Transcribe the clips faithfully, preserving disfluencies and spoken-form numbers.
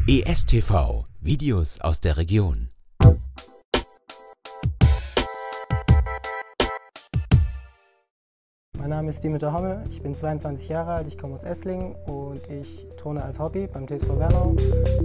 E S T V – Videos aus der Region. Mein Name ist Dimitar Hommel, ich bin zweiundzwanzig Jahre alt, ich komme aus Esslingen und ich turne als Hobby beim T S V Wernau.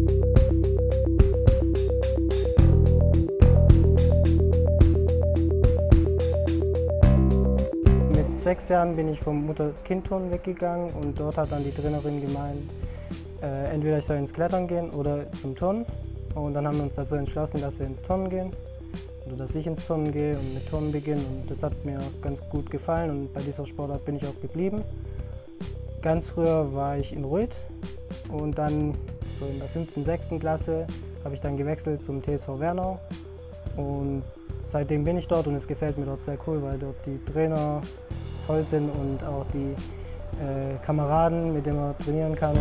Mit sechs Jahren bin ich vom Mutter-Kind-Turnen weggegangen und dort hat dann die Trainerin gemeint, äh, entweder ich soll ins Klettern gehen oder zum Turnen. Und dann haben wir uns dazu entschlossen, dass wir ins Turnen gehen. Oder dass ich ins Turnen gehe und mit Turnen beginne. Und das hat mir ganz gut gefallen und bei dieser Sportart bin ich auch geblieben. Ganz früher war ich in Ruid und dann so in der fünften, sechsten Klasse habe ich dann gewechselt zum T S V Wernau. Und seitdem bin ich dort und es gefällt mir dort sehr cool, weil dort die Trainer toll sind und auch die äh, Kameraden, mit denen man trainieren kann.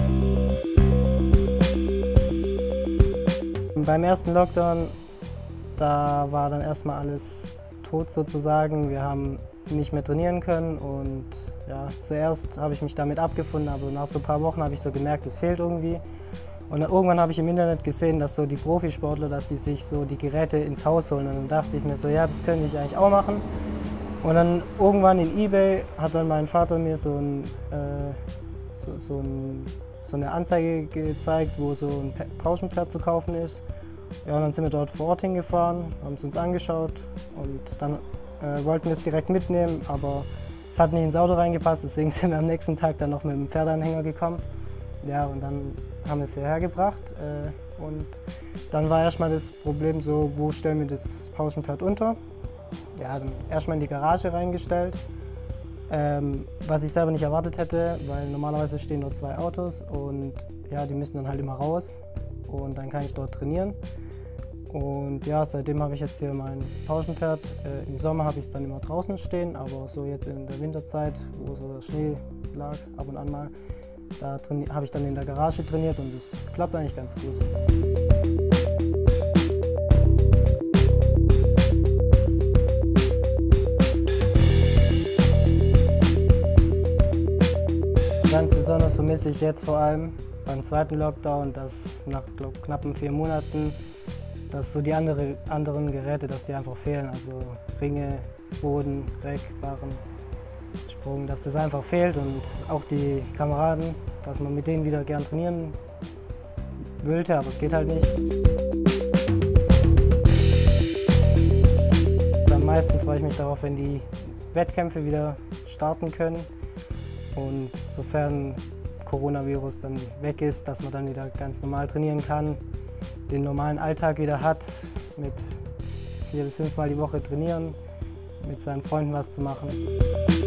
Beim ersten Lockdown, da war dann erstmal alles tot sozusagen. Wir haben nicht mehr trainieren können und ja, zuerst habe ich mich damit abgefunden, aber nach so ein paar Wochen habe ich so gemerkt, es fehlt irgendwie. Und dann irgendwann habe ich im Internet gesehen, dass so die Profisportler, dass die sich so die Geräte ins Haus holen. Und dann dachte ich mir so, ja, das könnte ich eigentlich auch machen. Und dann irgendwann in eBay hat dann mein Vater mir so, ein, äh, so, so, ein, so eine Anzeige gezeigt, wo so ein Pauschenpferd zu kaufen ist. Ja, und dann sind wir dort vor Ort hingefahren, haben es uns angeschaut und dann äh, wollten wir es direkt mitnehmen, aber es hat nicht ins Auto reingepasst, deswegen sind wir am nächsten Tag dann noch mit dem Pferdeanhänger gekommen. Ja, und dann haben wir es hierher gebracht äh, und dann war erstmal das Problem so, wo stellen wir das Pauschenpferd unter? Ja, dann erstmal in die Garage reingestellt, ähm, was ich selber nicht erwartet hätte, weil normalerweise stehen dort zwei Autos und ja, die müssen dann halt immer raus und dann kann ich dort trainieren. Und ja, seitdem habe ich jetzt hier mein Pauschenpferd. Äh, Im Sommer habe ich es dann immer draußen stehen, aber so jetzt in der Winterzeit, wo so der Schnee lag, ab und an mal, da habe ich dann in der Garage trainiert und es klappt eigentlich ganz gut. Ganz besonders vermisse ich jetzt vor allem beim zweiten Lockdown, dass nach glaub, knappen vier Monaten, dass so die andere, anderen Geräte, dass die einfach fehlen. Also Ringe, Boden, Reck, Barren, Sprung, dass das einfach fehlt und auch die Kameraden, dass man mit denen wieder gern trainieren wollte, aber es geht halt nicht. Am meisten freue ich mich darauf, wenn die Wettkämpfe wieder starten können und sofern Coronavirus dann weg ist, dass man dann wieder ganz normal trainieren kann, den normalen Alltag wieder hat, mit vier bis fünf Mal die Woche trainieren, mit seinen Freunden was zu machen.